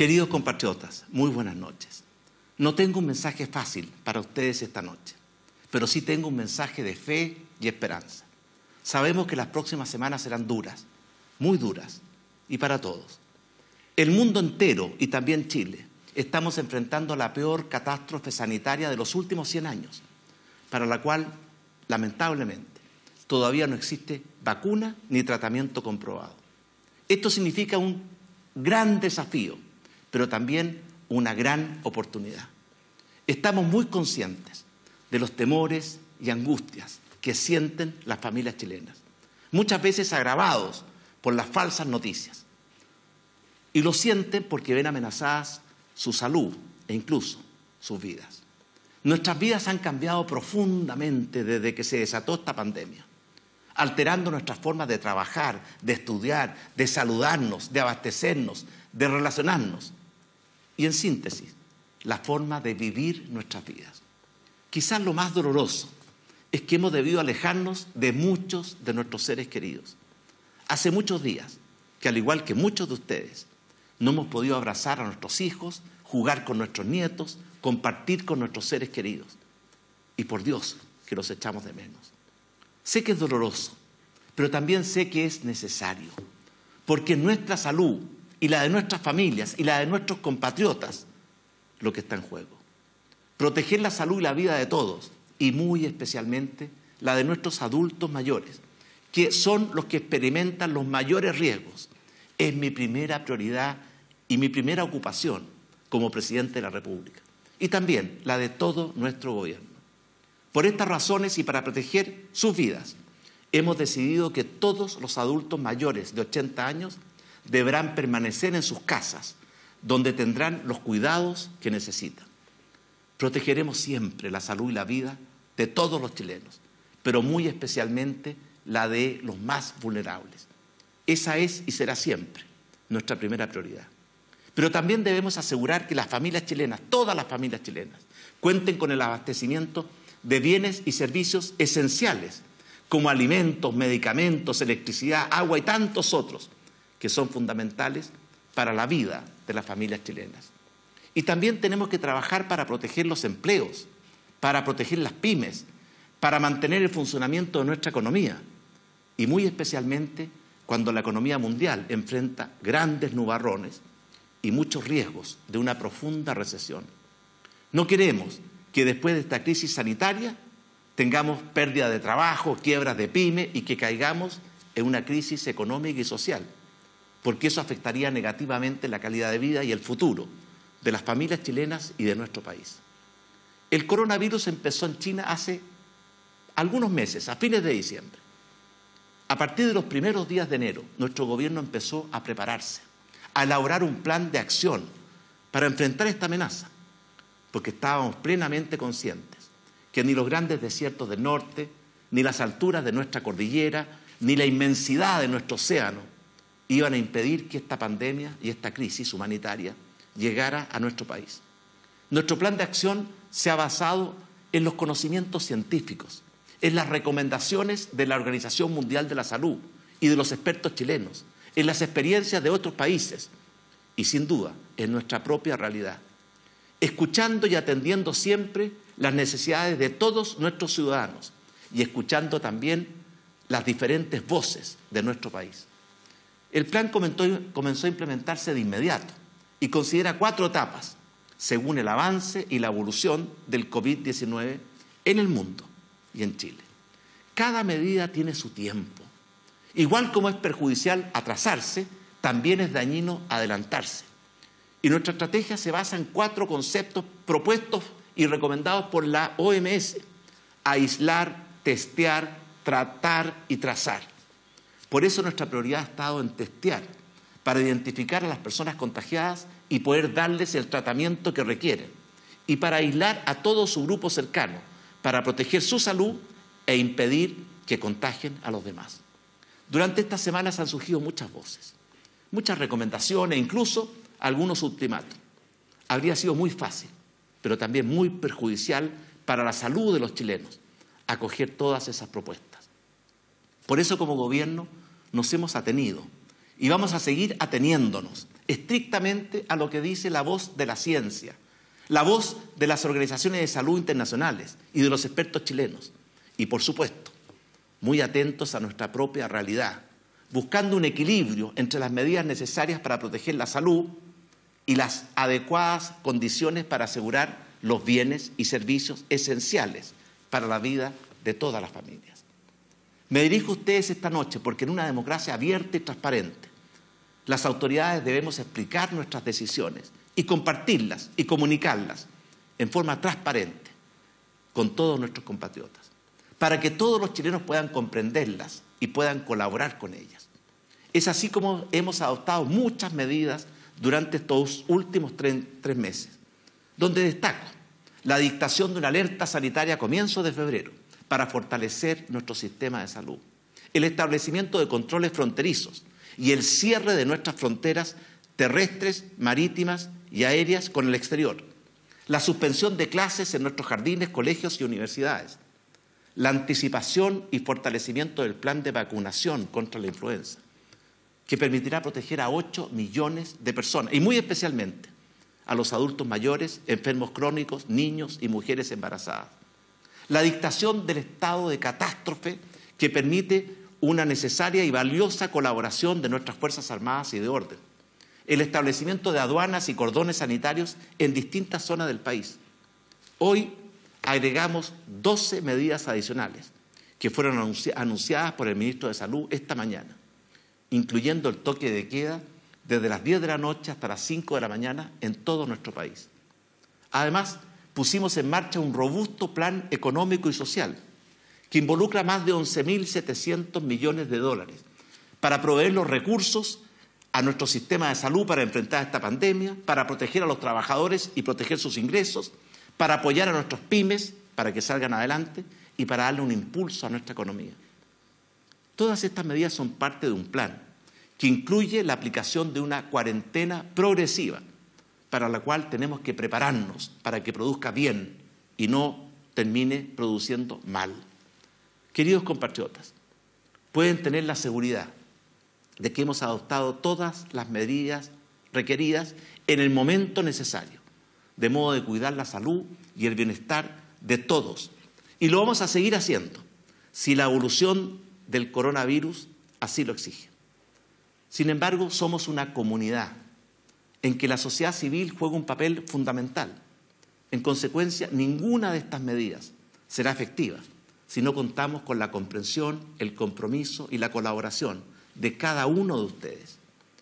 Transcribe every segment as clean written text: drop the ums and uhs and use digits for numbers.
Queridos compatriotas, muy buenas noches. No tengo un mensaje fácil para ustedes esta noche, pero sí tengo un mensaje de fe y esperanza. Sabemos que las próximas semanas serán duras, muy duras, y para todos. El mundo entero, y también Chile, estamos enfrentando la peor catástrofe sanitaria de los últimos 100 años, para la cual, lamentablemente, todavía no existe vacuna ni tratamiento comprobado. Esto significa un gran desafío, pero también una gran oportunidad. Estamos muy conscientes de los temores y angustias que sienten las familias chilenas, muchas veces agravados por las falsas noticias. Y lo sienten porque ven amenazadas su salud e incluso sus vidas. Nuestras vidas han cambiado profundamente desde que se desató esta pandemia, alterando nuestras formas de trabajar, de estudiar, de saludarnos, de abastecernos, de relacionarnos. Y en síntesis, la forma de vivir nuestras vidas. Quizás lo más doloroso es que hemos debido alejarnos de muchos de nuestros seres queridos. Hace muchos días que, al igual que muchos de ustedes, no hemos podido abrazar a nuestros hijos, jugar con nuestros nietos, compartir con nuestros seres queridos. Y por Dios que los echamos de menos. Sé que es doloroso, pero también sé que es necesario, porque nuestra salud y la de nuestras familias y la de nuestros compatriotas lo que está en juego. Proteger la salud y la vida de todos, y muy especialmente la de nuestros adultos mayores, que son los que experimentan los mayores riesgos, es mi primera prioridad y mi primera ocupación como presidente de la República, y también la de todo nuestro gobierno. Por estas razones y para proteger sus vidas, hemos decidido que todos los adultos mayores de 80 años deberán permanecer en sus casas, donde tendrán los cuidados que necesitan. Protegeremos siempre la salud y la vida de todos los chilenos, pero muy especialmente la de los más vulnerables. Esa es y será siempre nuestra primera prioridad. Pero también debemos asegurar que las familias chilenas, todas las familias chilenas, cuenten con el abastecimiento de bienes y servicios esenciales, como alimentos, medicamentos, electricidad, agua y tantos otros, que son fundamentales para la vida de las familias chilenas. Y también tenemos que trabajar para proteger los empleos, para proteger las pymes, para mantener el funcionamiento de nuestra economía, y muy especialmente cuando la economía mundial enfrenta grandes nubarrones y muchos riesgos de una profunda recesión. No queremos que después de esta crisis sanitaria tengamos pérdida de trabajo, quiebras de pyme y que caigamos en una crisis económica y social, porque eso afectaría negativamente la calidad de vida y el futuro de las familias chilenas y de nuestro país. El coronavirus empezó en China hace algunos meses, a fines de diciembre. A partir de los primeros días de enero, nuestro gobierno empezó a prepararse, a elaborar un plan de acción para enfrentar esta amenaza, porque estábamos plenamente conscientes que ni los grandes desiertos del norte, ni las alturas de nuestra cordillera, ni la inmensidad de nuestro océano iban a impedir que esta pandemia y esta crisis humanitaria llegara a nuestro país. Nuestro plan de acción se ha basado en los conocimientos científicos, en las recomendaciones de la Organización Mundial de la Salud y de los expertos chilenos, en las experiencias de otros países y, sin duda, en nuestra propia realidad, escuchando y atendiendo siempre las necesidades de todos nuestros ciudadanos y escuchando también las diferentes voces de nuestro país. El plan comenzó a implementarse de inmediato y considera 4 etapas, según el avance y la evolución del COVID-19 en el mundo y en Chile. Cada medida tiene su tiempo. Igual como es perjudicial atrasarse, también es dañino adelantarse. Y nuestra estrategia se basa en 4 conceptos propuestos y recomendados por la OMS: aislar, testear, tratar y trazar. Por eso nuestra prioridad ha estado en testear, para identificar a las personas contagiadas y poder darles el tratamiento que requieren, y para aislar a todo su grupo cercano, para proteger su salud e impedir que contagien a los demás. Durante estas semanas han surgido muchas voces, muchas recomendaciones, incluso algunos ultimátum. Habría sido muy fácil, pero también muy perjudicial para la salud de los chilenos, acoger todas esas propuestas. Por eso, como gobierno, nos hemos atenido y vamos a seguir ateniéndonos estrictamente a lo que dice la voz de la ciencia, la voz de las organizaciones de salud internacionales y de los expertos chilenos. Y por supuesto, muy atentos a nuestra propia realidad, buscando un equilibrio entre las medidas necesarias para proteger la salud y las adecuadas condiciones para asegurar los bienes y servicios esenciales para la vida de todas las familias. Me dirijo a ustedes esta noche porque en una democracia abierta y transparente, las autoridades debemos explicar nuestras decisiones y compartirlas y comunicarlas en forma transparente con todos nuestros compatriotas, para que todos los chilenos puedan comprenderlas y puedan colaborar con ellas. Es así como hemos adoptado muchas medidas durante estos últimos tres meses, donde destaco la dictación de una alerta sanitaria a comienzos de febrero para fortalecer nuestro sistema de salud, el establecimiento de controles fronterizos y el cierre de nuestras fronteras terrestres, marítimas y aéreas con el exterior, la suspensión de clases en nuestros jardines, colegios y universidades, la anticipación y fortalecimiento del plan de vacunación contra la influenza, que permitirá proteger a 8 millones de personas, y muy especialmente a los adultos mayores, enfermos crónicos, niños y mujeres embarazadas. La dictación del estado de catástrofe que permite una necesaria y valiosa colaboración de nuestras Fuerzas Armadas y de orden. El establecimiento de aduanas y cordones sanitarios en distintas zonas del país. Hoy agregamos 12 medidas adicionales que fueron anunciadas por el ministro de Salud esta mañana, incluyendo el toque de queda desde las 10 de la noche hasta las 5 de la mañana en todo nuestro país. Además, pusimos en marcha un robusto plan económico y social que involucra más de 11.700 millones de dólares para proveer los recursos a nuestro sistema de salud para enfrentar esta pandemia, para proteger a los trabajadores y proteger sus ingresos, para apoyar a nuestras pymes para que salgan adelante y para darle un impulso a nuestra economía. Todas estas medidas son parte de un plan que incluye la aplicación de una cuarentena progresiva para la cual tenemos que prepararnos para que produzca bien y no termine produciendo mal. Queridos compatriotas, pueden tener la seguridad de que hemos adoptado todas las medidas requeridas en el momento necesario, de modo de cuidar la salud y el bienestar de todos. Y lo vamos a seguir haciendo si la evolución del coronavirus así lo exige. Sin embargo, somos una comunidad en que la sociedad civil juega un papel fundamental. En consecuencia, ninguna de estas medidas será efectiva si no contamos con la comprensión, el compromiso y la colaboración de cada uno de ustedes.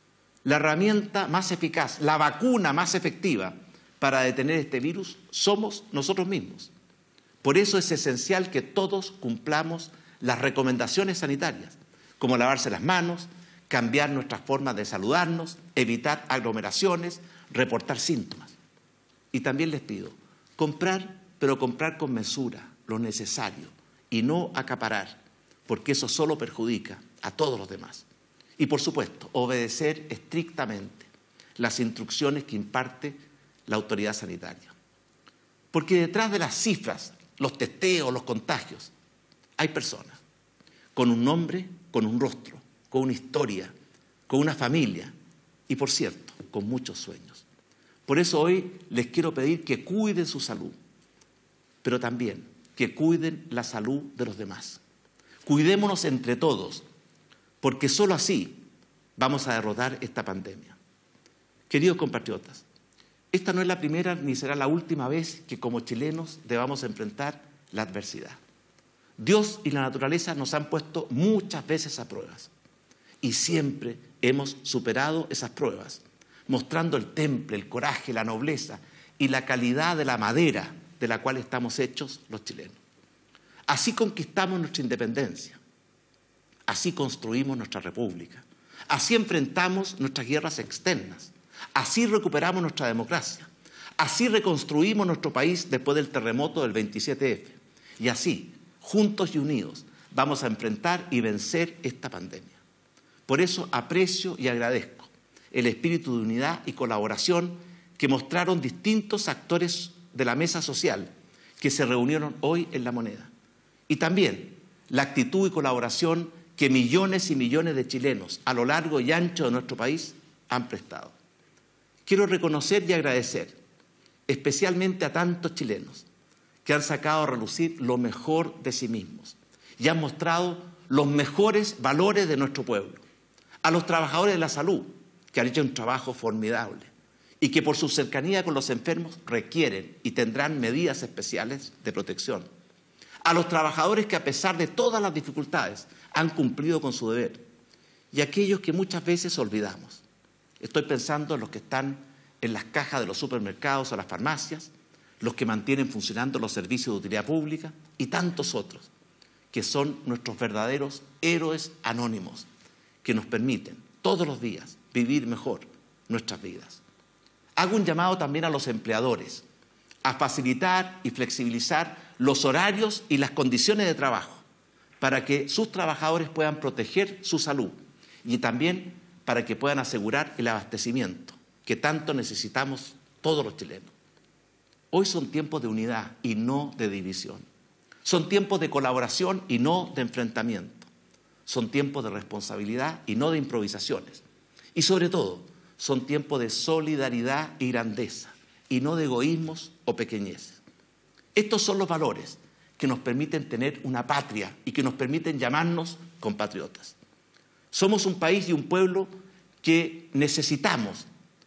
La herramienta más eficaz, la vacuna más efectiva para detener este virus somos nosotros mismos. Por eso es esencial que todos cumplamos las recomendaciones sanitarias, como lavarse las manos, cambiar nuestras formas de saludarnos, evitar aglomeraciones, reportar síntomas. Y también les pido, comprar, pero comprar con mesura, lo necesario, y no acaparar, porque eso solo perjudica a todos los demás. Y por supuesto, obedecer estrictamente las instrucciones que imparte la autoridad sanitaria. Porque detrás de las cifras, los testeos, los contagios, hay personas con un nombre, con un rostro, con una historia, con una familia y, por cierto, con muchos sueños. Por eso hoy les quiero pedir que cuiden su salud, pero también que cuiden la salud de los demás. Cuidémonos entre todos, porque solo así vamos a derrotar esta pandemia. Queridos compatriotas, esta no es la primera ni será la última vez que como chilenos debamos enfrentar la adversidad. Dios y la naturaleza nos han puesto muchas veces a pruebas y siempre hemos superado esas pruebas, mostrando el temple, el coraje, la nobleza y la calidad de la madera de la cual estamos hechos los chilenos. Así conquistamos nuestra independencia, así construimos nuestra república, así enfrentamos nuestras guerras externas, así recuperamos nuestra democracia, así reconstruimos nuestro país después del terremoto del 27F y así, juntos y unidos, vamos a enfrentar y vencer esta pandemia. Por eso aprecio y agradezco el espíritu de unidad y colaboración que mostraron distintos actores de la mesa social que se reunieron hoy en La Moneda. Y también la actitud y colaboración que millones y millones de chilenos a lo largo y ancho de nuestro país han prestado. quiero reconocer y agradecer especialmente a tantos chilenos que han sacado a relucir lo mejor de sí mismos y han mostrado los mejores valores de nuestro pueblo. A los trabajadores de la salud, que han hecho un trabajo formidable y que por su cercanía con los enfermos requieren y tendrán medidas especiales de protección. A los trabajadores que a pesar de todas las dificultades han cumplido con su deber. Y a aquellos que muchas veces olvidamos. Estoy pensando en los que están en las cajas de los supermercados o las farmacias, los que mantienen funcionando los servicios de utilidad pública y tantos otros, que son nuestros verdaderos héroes anónimos, que nos permiten todos los días vivir mejor nuestras vidas. Hago un llamado también a los empleadores a facilitar y flexibilizar los horarios y las condiciones de trabajo para que sus trabajadores puedan proteger su salud y también para que puedan asegurar el abastecimiento que tanto necesitamos todos los chilenos. Hoy son tiempos de unidad y no de división. Son tiempos de colaboración y no de enfrentamiento. Son tiempos de responsabilidad y no de improvisaciones. Y sobre todo, son tiempos de solidaridad y grandeza y no de egoísmos o pequeñeces. Estos son los valores que nos permiten tener una patria y que nos permiten llamarnos compatriotas. Somos un país y un pueblo que necesitamos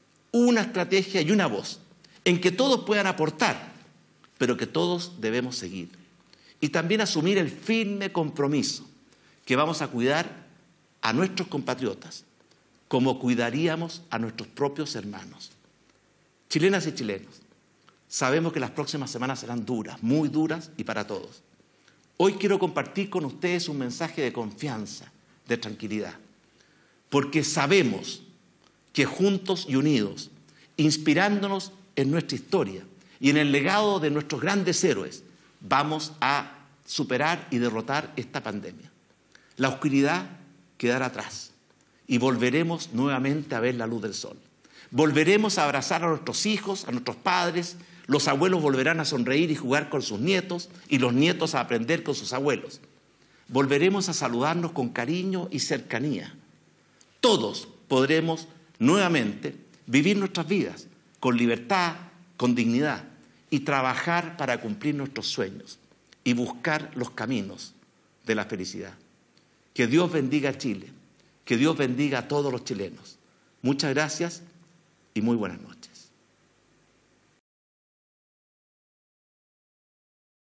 una estrategia y una voz en que todos puedan aportar, pero que todos debemos seguir. Y también asumir el firme compromiso que vamos a cuidar a nuestros compatriotas como cuidaríamos a nuestros propios hermanos. Chilenas y chilenos, sabemos que las próximas semanas serán duras, muy duras y para todos. Hoy quiero compartir con ustedes un mensaje de confianza, de tranquilidad, porque sabemos que juntos y unidos, inspirándonos en nuestra historia y en el legado de nuestros grandes héroes, vamos a superar y derrotar esta pandemia. La oscuridad quedará atrás y volveremos nuevamente a ver la luz del sol. Volveremos a abrazar a nuestros hijos, a nuestros padres, los abuelos volverán a sonreír y jugar con sus nietos y los nietos a aprender con sus abuelos. Volveremos a saludarnos con cariño y cercanía. Todos podremos nuevamente vivir nuestras vidas con libertad, con dignidad y trabajar para cumplir nuestros sueños y buscar los caminos de la felicidad. Que Dios bendiga a Chile, que Dios bendiga a todos los chilenos. Muchas gracias y muy buenas noches.